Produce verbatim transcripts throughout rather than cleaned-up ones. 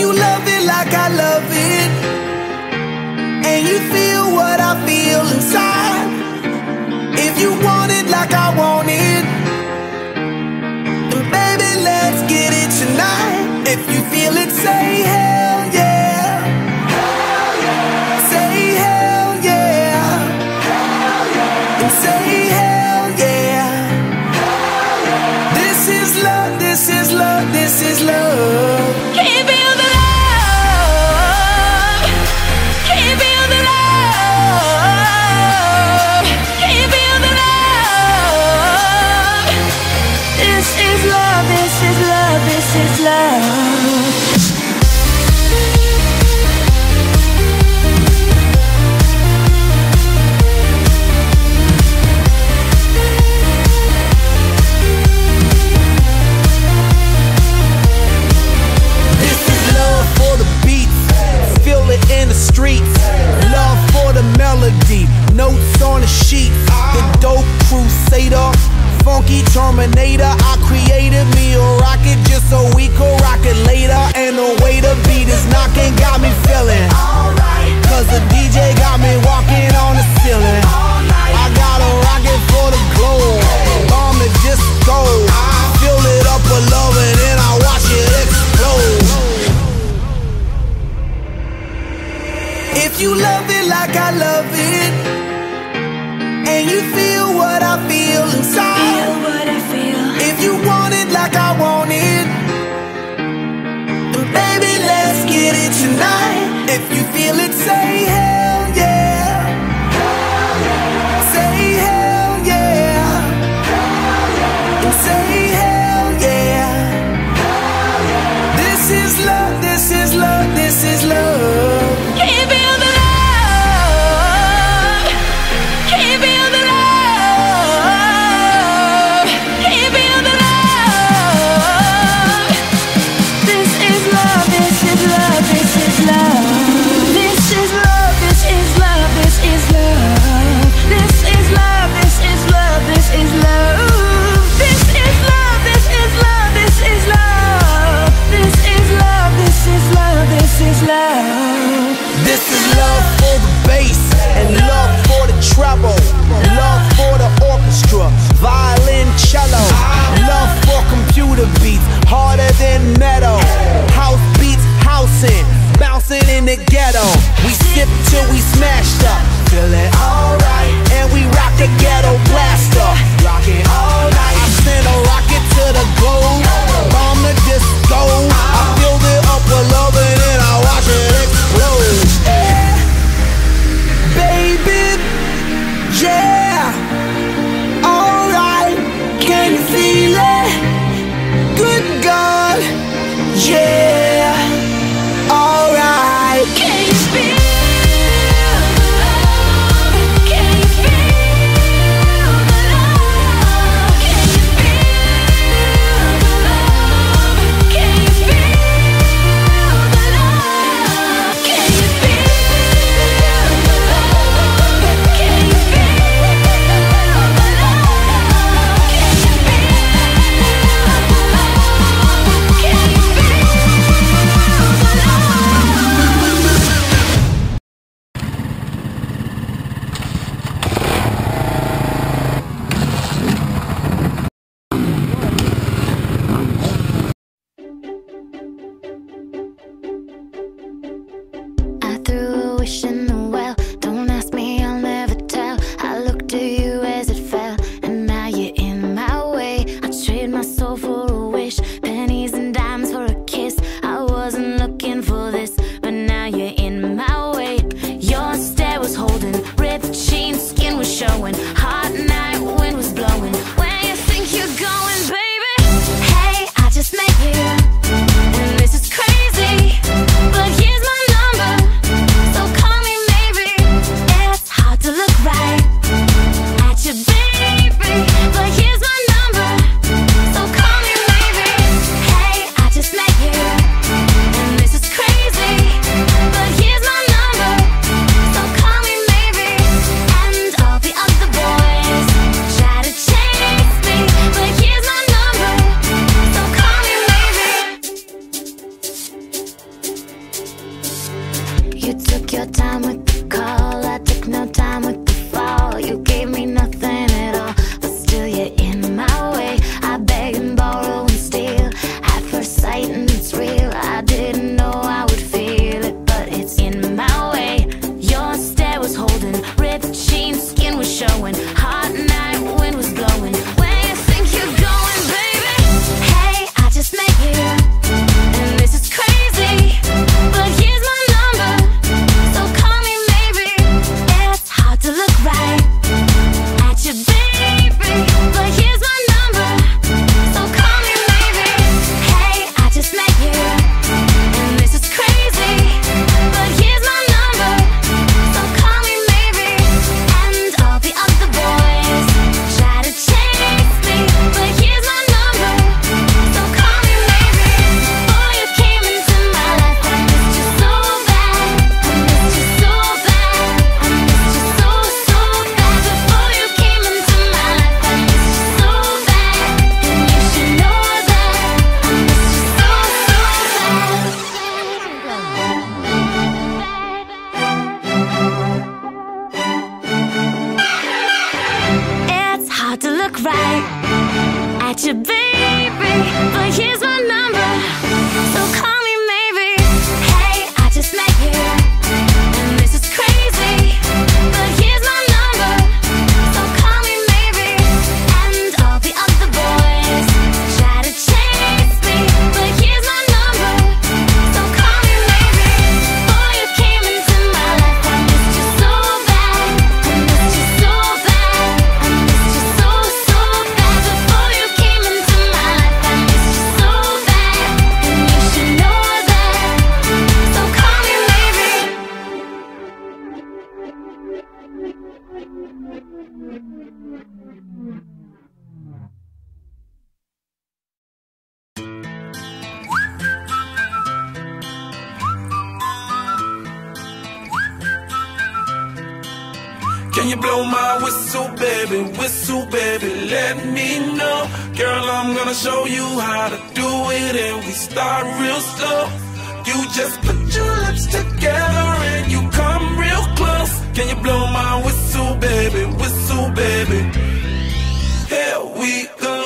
you love it like I love it, and you feel what I feel inside, if you want it like I want it, then baby, let's get it tonight. If you feel it, say hell yeah. Hell yeah. Say hell yeah. Hell yeah. And say hell yeah. Hell yeah. This is love, this is love, this is love. Can you feel the love? Can you feel the love? Can you feel the love? This is love, this is love, this is love. In the streets, love for the melody, notes on the sheet. The dope crusader, funky terminator. I created me a rocket just so we could rock it later. And the way the beat is knocking got me feeling alright, cause the D J got me walking on the ceiling. I got a rocket for the globe, bomb the disco, fill it up with love and then I watch it explode. If you love it like I love it, and you feel what I feel inside, Feel what I feel. if you want it like I want it, then baby, let's get it tonight. If you feel it, say hell yeah. Hell yeah. Say hell yeah. Hell yeah. And say hell yeah. Hell yeah. This is love, this is love, this is love. Can you feel the love? Can you feel the love? Can you feel the love? This is love, this is love, this is love. This is love, this was holding, ripped jeans, skin was showing, hot night, wind was blowing. Where you think you're going, baby? Hey, I just met you, and this is crazy, but here's my number, so call me maybe. It's hard to look right at you, baby, but here's my number, so call me maybe. Hey, I just met you, and this is crazy, but here's my number, so call me maybe. And all the other boys try to chase me, but here's my number, so call me maybe. Before you came into my life, I missed you so bad, I missed you so bad, I missed you so, so bad. Before you came into my life, I missed you so bad, and you should know that I missed you so, so bad. It's hard to look right at you, baby, but here's my number, so call me maybe. Hey, I just met you, and this is crazy, but here's my number, so call me maybe. And all the other boys try to chase me, but here's my number, so call me maybe. Before you came into my life, I missed you so bad, I missed you so bad, I missed you so, so bad. Before you came into my life, I missed you so bad, and you should know that, so call me maybe. Can you blow my whistle, baby, whistle, baby, let me know. Girl, I'm gonna show you how to do it, and we start real slow. You just put your lips together and you come real close. Can you blow my whistle, baby, whistle, baby? Here we go.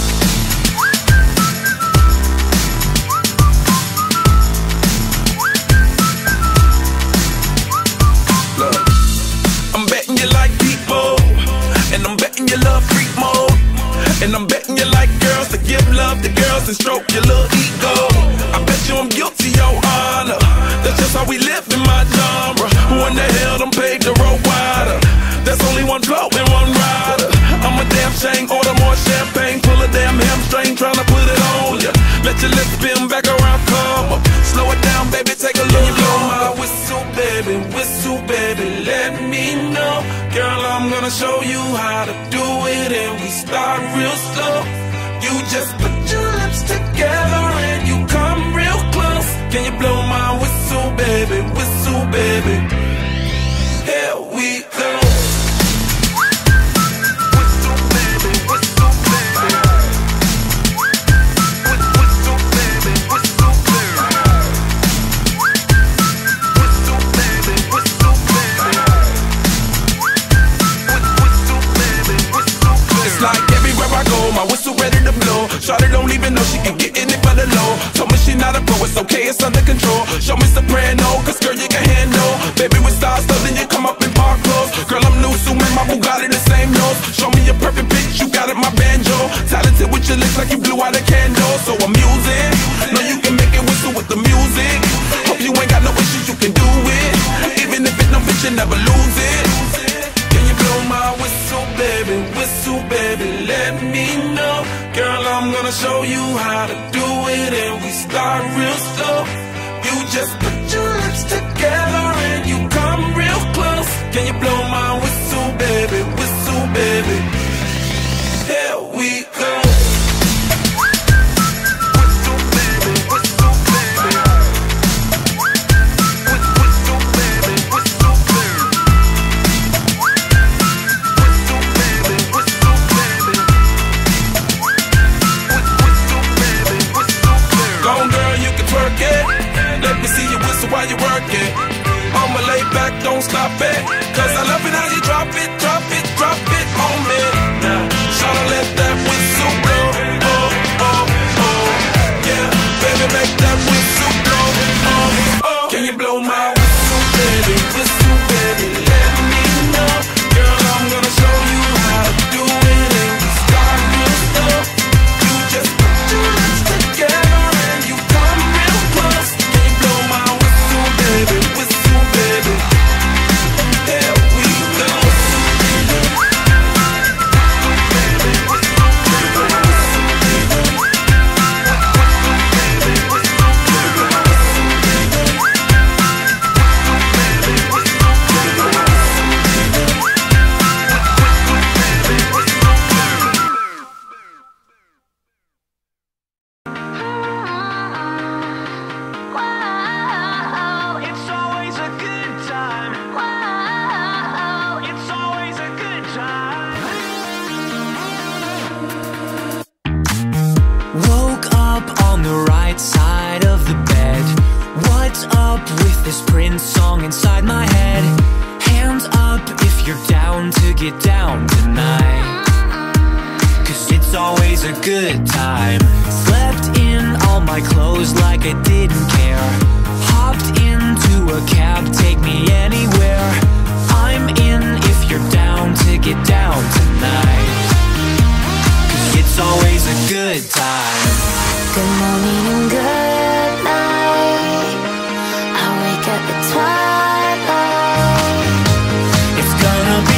Look, I'm betting you like people, and I'm betting you love freak mode, and I'm betting you like girls to give love to girls and stroke your little ego. I bet you I'm guilty, your honor. That's just how we live in my genre. Who in the hell done paved the road wider? There's only one blow and one rider. I'm a damn shame, order more champagne, pull a damn hamstring, tryna put it on ya. Let your lips spin back around, come up. Slow it down, baby, take a look. Can you blow my whistle, baby, whistle, baby, let me know. Girl, I'm gonna show you how to do it, and we start real slow. You just put your lips together and you come real close. Can you blow my whistle, baby, whistle, baby? Here we go. Whistle, baby, whistle, baby. Whistle, baby, whistle, baby. Whistle, baby, whistle, baby. Whistle, baby, whistle, baby. It's like everywhere I go, my whistle ready to blow. Shawty don't even know she can get in it for the low. Told me she not a pro, it's okay, it's under control. Show me soprano, cause girl you can handle. Baby with stars, so then you come up in park clothes. Girl I'm new, so man, my Bugatti the same nose. Show me a perfect pitch, you got it, my banjo. Talented with your lips like you blew out a candle. So I'm using, know you can make it whistle with the music. Hope you ain't got no issues, you can do it. Even if it don't fit, you never lose it. Can you blow my whistle, baby, whistle, baby, let me know. Girl, I'm gonna show you how to do it, and we start real slow. You just put your lips together and you come real close. Can you blow my whistle, baby, whistle, baby? Here we go. Whistle, baby, whistle, baby. Whistle, baby, whistle, baby. Whistle, baby, whistle, baby. Whistle, baby, whistle, baby. Go on, girl, you can twerk it. Let me see you whistle while you work it. I'ma lay back, don't stop it. Cause I love it how you drop it, drop it, drop it on me. Now, tryna let that whistle blow. Oh, oh, oh. Yeah, baby, make that whistle blow. Oh, oh. Can you blow my whistle, baby? Whistle, baby, let me song inside my head. Hands up if you're down to get down tonight, 'cause it's always a good time. Slept in all my clothes like I didn't care. Hopped into a cab, take me anywhere. I'm in if you're down to get down tonight, 'cause it's always a good time. Good morning and good night. I wake up at twilight. It's gonna be